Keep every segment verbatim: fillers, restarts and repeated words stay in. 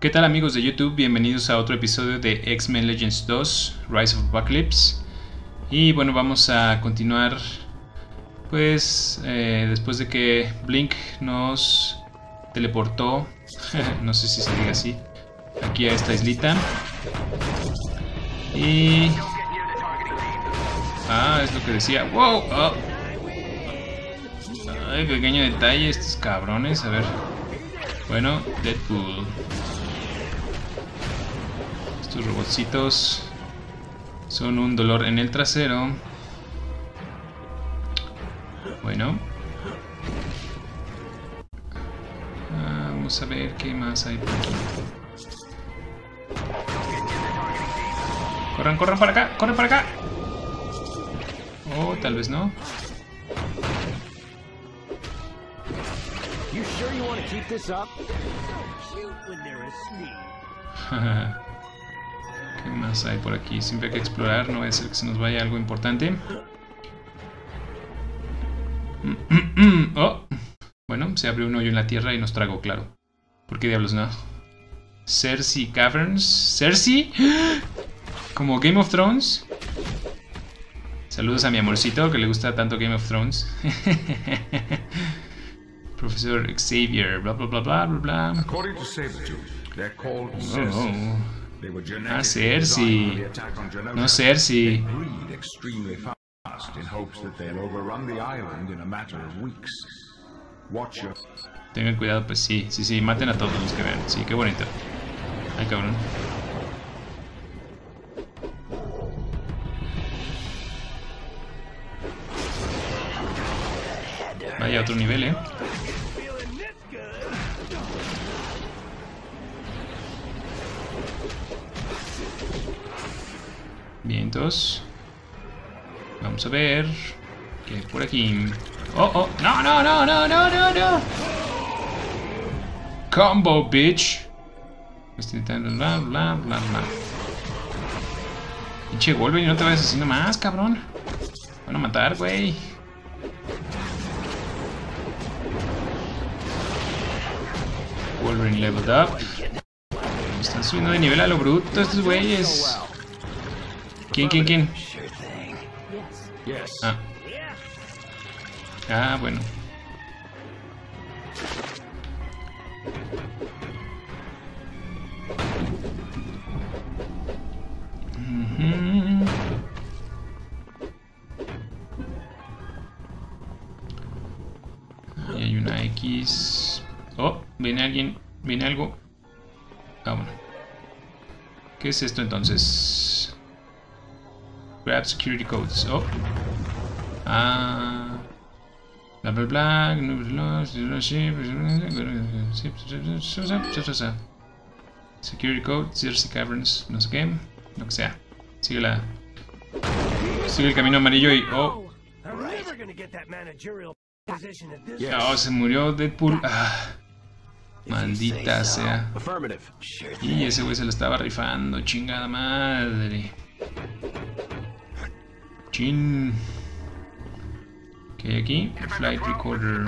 ¿Qué tal amigos de YouTube? Bienvenidos a otro episodio de X-Men Legends dos, Rise of Apocalypse. Y bueno, vamos a continuar pues eh, después de que Blink nos teleportó, no sé si se diga así, aquí a esta islita. Y... ah, es lo que decía. ¡Wow! Oh. Ay, pequeño detalle, estos cabrones. A ver. Bueno, Deadpool. Estos robotcitos son un dolor en el trasero. Bueno. Vamos a ver qué más hay por aquí. Corran, corran para acá, corran para acá. Oh, tal vez no. ¿Qué más hay por aquí? Siempre hay que explorar, no va a ser que se nos vaya algo importante. Oh, bueno, se abrió un hoyo en la tierra y nos tragó, claro. ¿Por qué diablos no? Cersei Caverns. ¿Cersei? ¿Como Game of Thrones? Saludos a mi amorcito que le gusta tanto Game of Thrones. Profesor Xavier, bla bla bla bla bla. According to Sabretooth, they're called Cersei. Oh. They were Ah, genetically Cersei. designed for the attack on Genosha. No Cersei. They breed extremely fast in hopes that they'll overrun the island in a matter of weeks. Watch your... Tengan cuidado, pues sí, sí, sí, maten a todos los que vean. Sí, qué bonito. Ay, cabrón. Vaya, otro nivel, eh. Vientos. Vamos a ver qué hay por aquí. Oh, oh, no, no, no, no, no, no, no. Combo, bitch. Bla, bla, bla, bla. Pinche Wolverine, no te vayas haciendo más, cabrón. Van a matar, güey. Wolverine leveled up. Están subiendo de nivel a lo bruto estos güeyes. ¿Quién, quién, quién? Ah. Ah, bueno. Uh-huh. Ahí hay una X. Oh, viene alguien. Viene algo. Ah, bueno. ¿Qué es esto entonces? Grab security codes. Oh. Ah. Bla bla bla. Security code. Cersei Caverns. No sé qué. Lo que sea. Sigue la. Sigue el camino amarillo y. Oh. Oh, se murió Deadpool. Ah. Maldita sea. Y ese güey se lo estaba rifando. Chingada madre. Chin. ¿Qué hay aquí? Flight recorder.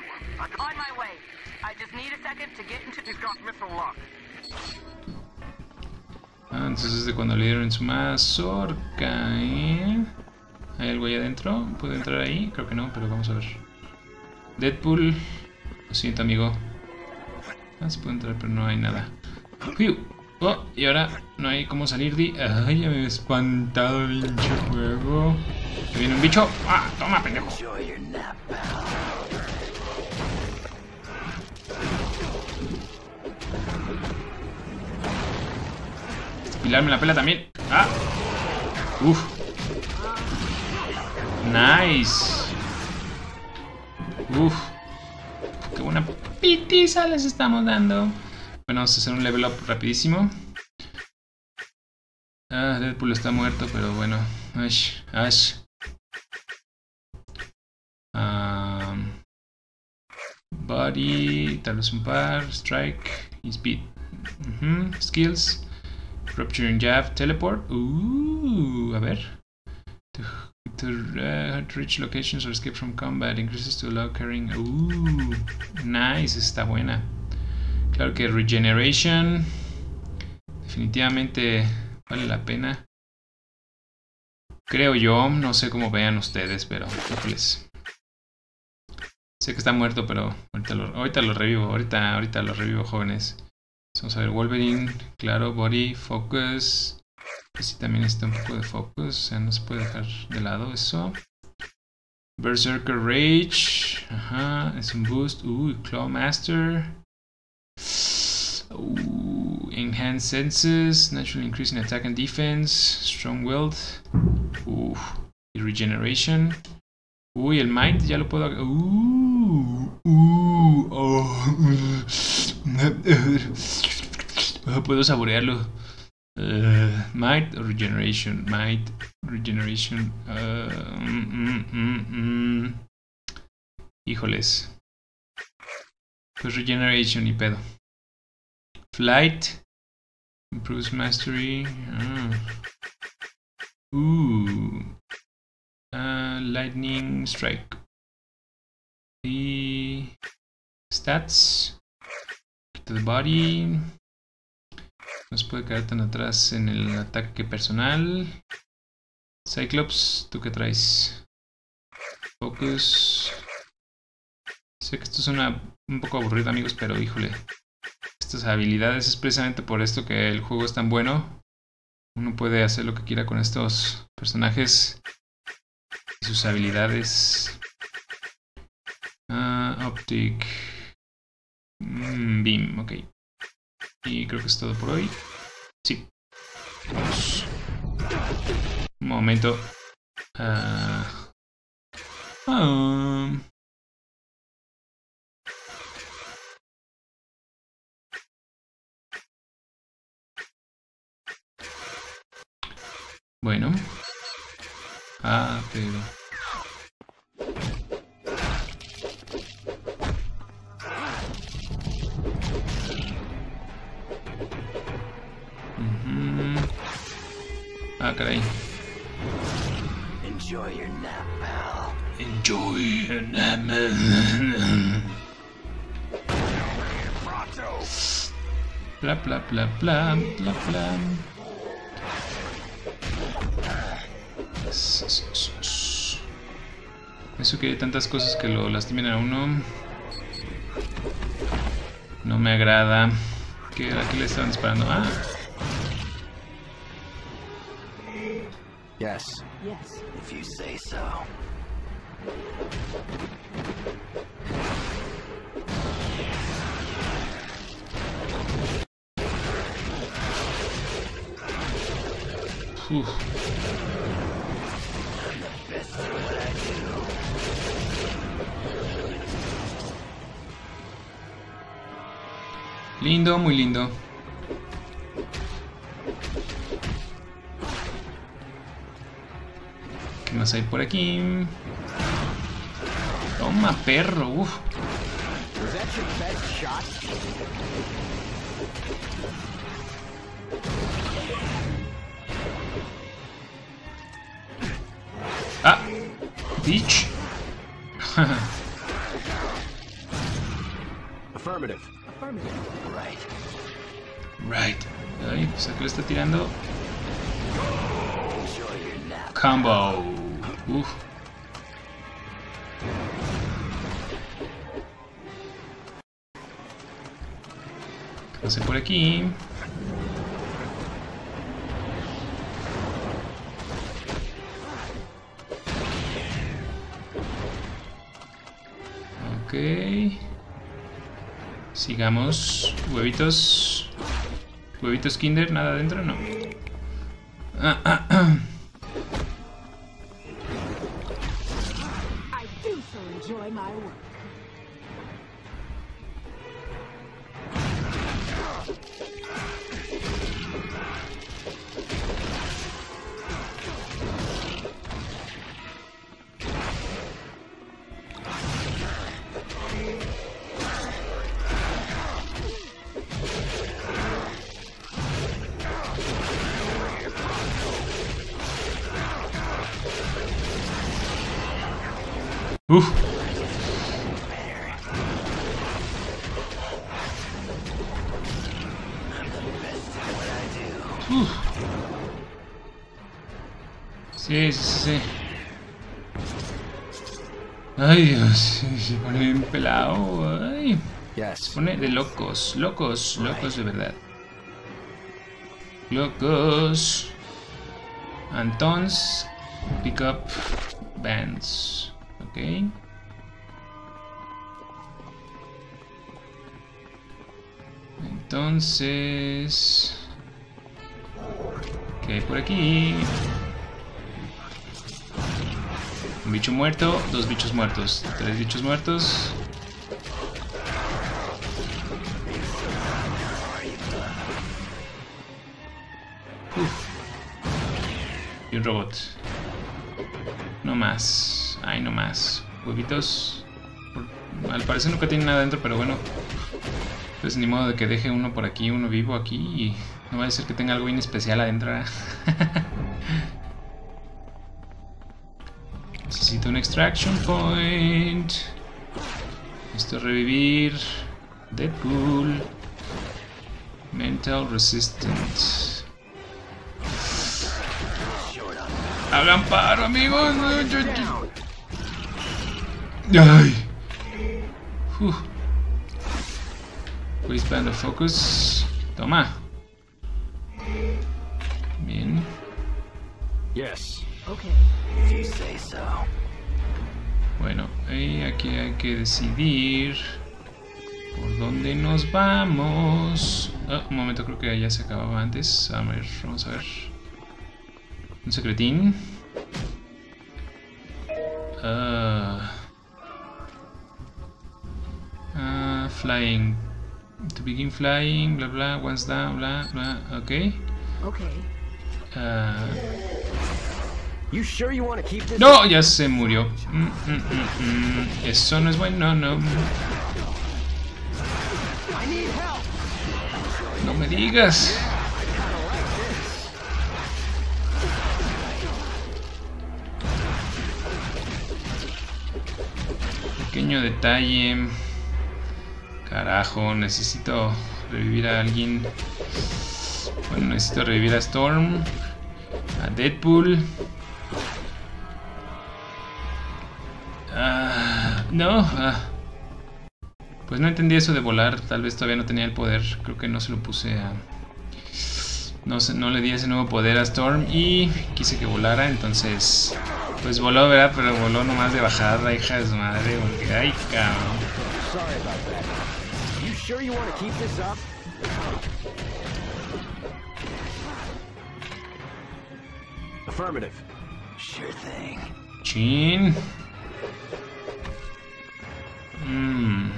Ah, entonces es de cuando le dieron su mazorca, ¿eh? ¿Hay algo ahí adentro? ¿Puedo entrar ahí? Creo que no, pero vamos a ver. Deadpool. Lo siento, amigo. Ah, se puede entrar, pero no hay nada. Oh, y ahora no hay cómo salir de... Ay, ya me he espantado el pinche juego. ¿Me viene un bicho? ¡Ah! ¡Toma, pendejo! Este pilar me la pela también. ¡Ah! ¡Uf! ¡Nice! ¡Uf! ¡Qué buena pitiza les estamos dando! Bueno, vamos a hacer un level up rapidísimo. Ah, Deadpool está muerto, pero bueno. Ash, Ash. Um, body, tal vez un par. Strike y speed. Uh-huh. Skills. Rupture and jab. Teleport. Uh, a ver. To, to uh, reach locations or escape from combat. Increases to allow carrying. Uh, nice, está buena. Claro que Regeneration. Definitivamente vale la pena. Creo yo, no sé cómo vean ustedes, pero híjoles. Sé que está muerto, pero ahorita lo, ahorita lo revivo, ahorita, ahorita lo revivo, jóvenes. Vamos a ver, Wolverine, claro, Body, Focus. Sí, también está un poco de Focus, o sea, no se puede dejar de lado eso. Berserker Rage, ajá, es un boost. Uy, Claw Master. Uh, Enhanced Senses, Natural Increase in Attack and Defense, Strong Willed. Uh, y Regeneration. Uy, el Might ya lo puedo. Uh, uh, oh, uh, puedo saborearlo. Uh, might or Regeneration. Might, Regeneration. Uh, mm, mm, mm. Híjoles. Pues Regeneration y pedo. Flight. Improves Mastery. Ah. Uh. Uh, Lightning Strike. Y Stats. Quito the Body. No se puede caer tan atrás en el ataque personal. Cyclops, ¿tú qué traes? Focus. Sé que esto suena un poco aburrido, amigos, pero híjole. Estas habilidades es precisamente por esto que el juego es tan bueno. Uno puede hacer lo que quiera con estos personajes y sus habilidades. Uh, Optic. Mm, Beam, ok. Y creo que es todo por hoy. Sí. Vamos. Un momento. Uh, um. Bueno. Ah, pero... Ah, caray. Enjoy your nap, pal. Enjoy your nap. Bla bla bla bla bla bla. Eso que hay tantas cosas que lo lastimen a uno. No me agrada. ¿Qué, ¿A qué le estaban disparando? Ah. Yes. Yes, if you say so. Uf. Lindo, muy lindo. ¿Qué más hay por aquí? Toma, perro. Uf. Ah, bitch. Affirmative. Affirmative. Right. Right. Ay, pues aquí le está tirando. Combo. Uf. ¿Qué pasa por aquí? Ok. Sigamos. Huevitos. Huevitos Kinder, nada adentro, no. Ah, ah, ah. I do so enjoy my work. Uf. Uf. Sí, sí, sí, sí. Ay, Dios, se pone bien pelado. Ay. Se pone de locos, locos, locos de verdad. Locos. Antons, pick up bands. Ok. Entonces, ¿qué hay por aquí? Un bicho muerto, dos bichos muertos, tres bichos muertos. Uf. Y un robot. No más. Ay, no más. Huevitos. Por... Al parecer nunca tiene nada dentro, pero bueno. Pues ni modo de que deje uno por aquí, uno vivo aquí. Y no va a ser que tenga algo bien especial adentro. Necesito un extraction point. Necesito revivir. Deadpool. Mental resistant. Hagan paro, amigos. Ay. Uh. Waistband of focus. Toma. Bien. Yes. Okay. If you say so. Bueno, y aquí hay que decidir por dónde nos vamos. Oh, un momento, creo que ya se acababa antes. A ver, vamos a ver. Un secretín. Uh, uh, flying. To begin flying, bla bla, once down, bla bla. Ok. Okay. Uh, You sure you want to keep this? no, ya se murió. Mm, mm, mm, mm. Eso no es bueno, no. I need help. No me digas. Pequeño detalle. Carajo, necesito revivir a alguien. Bueno, necesito revivir a Storm, a Deadpool. Ah, no. Ah. Pues no entendí eso de volar. Tal vez todavía no tenía el poder. Creo que no se lo puse a... No, sé, no le di ese nuevo poder a Storm y quise que volara, entonces... Pues voló, ¿verdad? Pero voló nomás de bajada, hija de su madre, porque... ¡Ay, cabrón! Sorry about that. You sure you want to keep this up? Affirmative. Sure thing. Chin. Mm.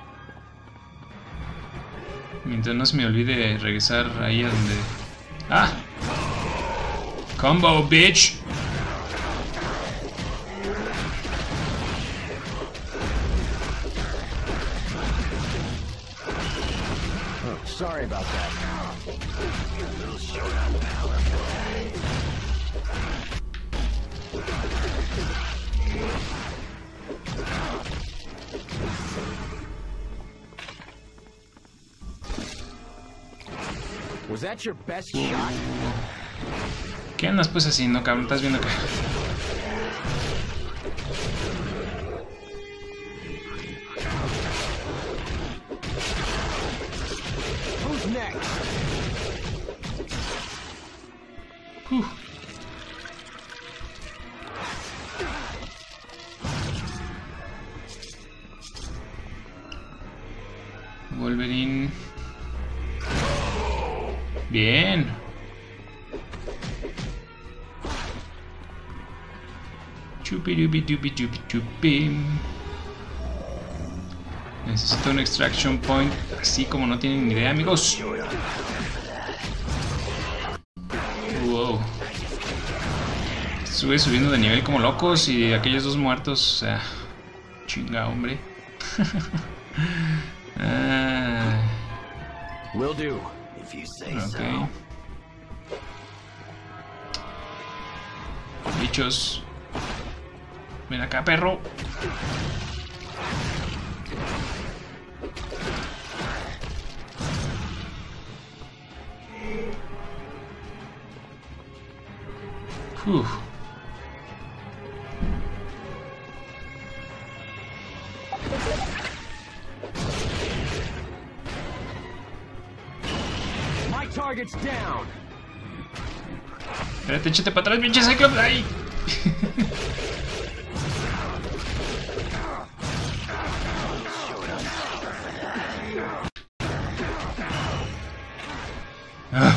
Mientras no se me olvide regresar ahí a donde... ¡Ah! Combo, bitch. Oh, sorry about that. Was that your best shot? ¿Qué andas pues haciendo, cabrón? ¿Estás viendo que...? Who's next? Uh. Wolverine. Bien. Chupi dupi dupi chupi chupi. Necesito un extraction point, así como no tienen ni idea, amigos. Wow. Sube subiendo de nivel como locos y aquellos dos muertos, o sea, chinga, hombre. Ah. Will do. If you say Ok. so. Bichos. Ven acá, perro. Uf. My target's down. Espérate, échate para atrás, pinche Cyclops. ¡Ay! Ah.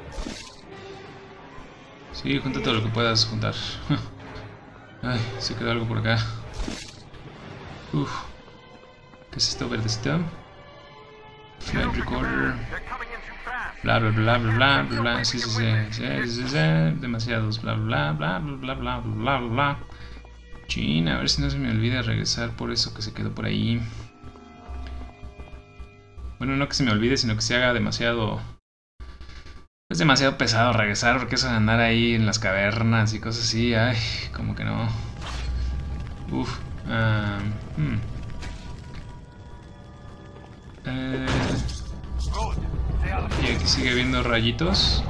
Sí, junta todo lo que puedas juntar. Ay, se quedó algo por acá. Uf. ¿Qué es esto verdecito? Flight recorder. Bla bla bla bla bla bla bla. Sí, sí, sí, sí, sí, sí. Demasiados. Bla bla bla bla bla bla bla bla bla. Chin, a ver si no se me olvida regresar por eso que se quedó por ahí. Bueno, no que se me olvide, sino que se haga demasiado... Es demasiado pesado regresar, porque eso de andar ahí en las cavernas y cosas así, ay, como que no. Uf. Um, hmm. eh, y aquí sigue viendo rayitos.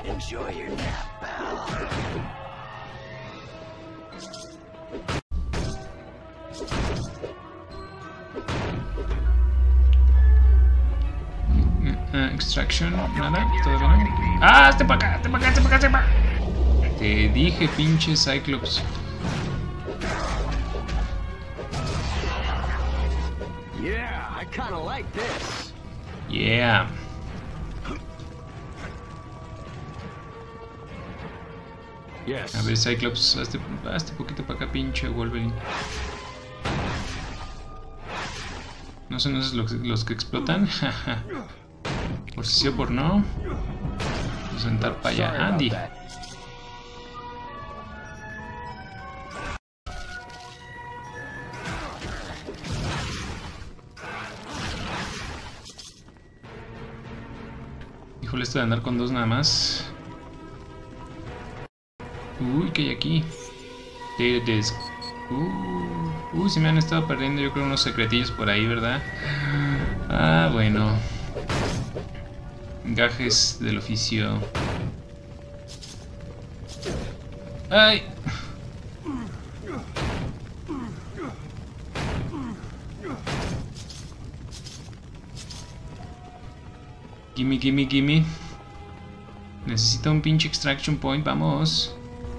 Uh, extraction, nada, todavía no. ¡Ah! ¡Este para acá! ¡Este para acá! ¡Este para acá! ¡Este para acá! Te dije, pinche Cyclops. Yeah, I kinda like this. Yeah. Yes. A ver, Cyclops, hazte, hazte poquito para acá, pinche Wolverine. ¿No son esos los, los que explotan? Por si sí o por no. Vamos a sentar para allá. Andy. Híjole, esto de andar con dos nada más. Uy, ¿qué hay aquí? Data disk. Uh, uy, se me han estado perdiendo yo creo unos secretillos por ahí, ¿verdad? Ah, bueno. Gajes del oficio. ¡Ay! Gimme, gimme, gimme. Necesito un pinche extraction point, vamos.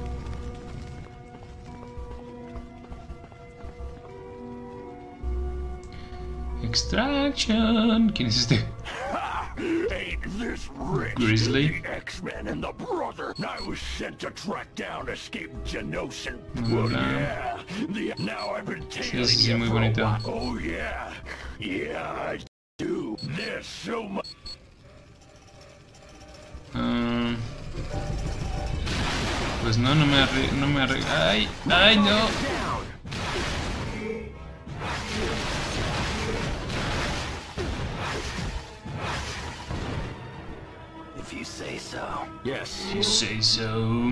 Extraction. ¿Quién es este? Ain't this rich? Grizzly. The X-Men and the brother. I was sent to track down escaped Genosyn. Mm, Well, no. yeah. The, now I've been tailing sí, sí, you muy for a bonito. while. Oh, yeah. Yeah, I do. There's so much. Um, pues no, no me arre... No me arre... ¡Ay! ¡Ay, no! If you say so. Yes. You say so.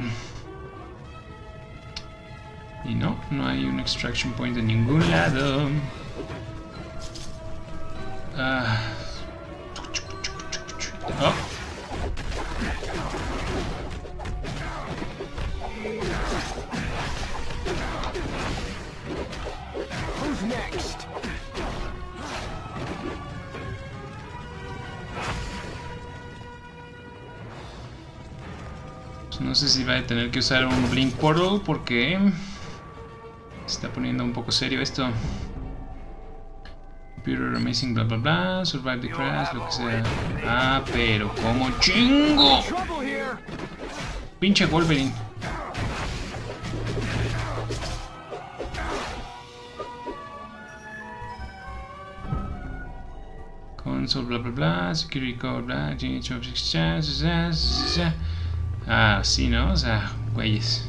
Y no, no hay un extraction point en ningún lado. Ah. Oh. Who's next? Pues no sé si va a tener que usar un Blink Portal porque se está poniendo un poco serio esto. Computer Amazing, bla bla bla, Survive the Crash, lo que sea. Ah, pero como chingo. Trouble here. Pinche Wolverine. Console, bla bla bla, security code, bla, change of exchange, ah, sí, ¿no? O sea, güeyes.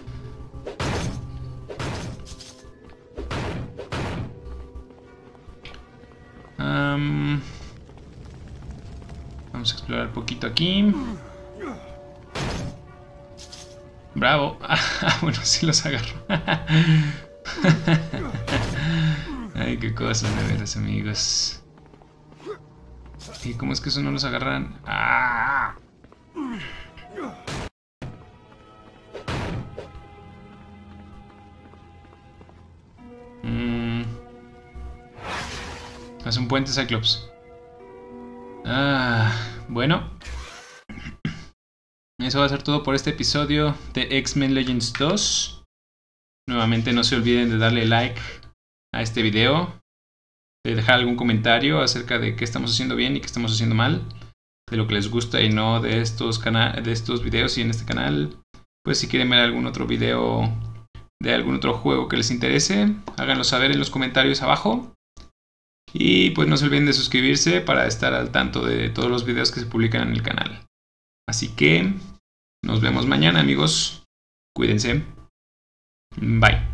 Um, vamos a explorar un poquito aquí. Bravo. Ah, bueno, sí los agarro. Ay, qué cosas de veras, amigos. ¿Y cómo es que eso no los agarran? ¡Ah! Haz un puente, Cyclops. Ah, bueno. Eso va a ser todo por este episodio de X-Men Legends dos. Nuevamente no se olviden de darle like a este video, de dejar algún comentario acerca de qué estamos haciendo bien y qué estamos haciendo mal, de lo que les gusta y no de estos, cana de estos videos y en este canal. Pues si quieren ver algún otro video de algún otro juego que les interese, háganlo saber en los comentarios abajo. Y pues no se olviden de suscribirse para estar al tanto de todos los videos que se publican en el canal. Así que nos vemos mañana, amigos. Cuídense. Bye.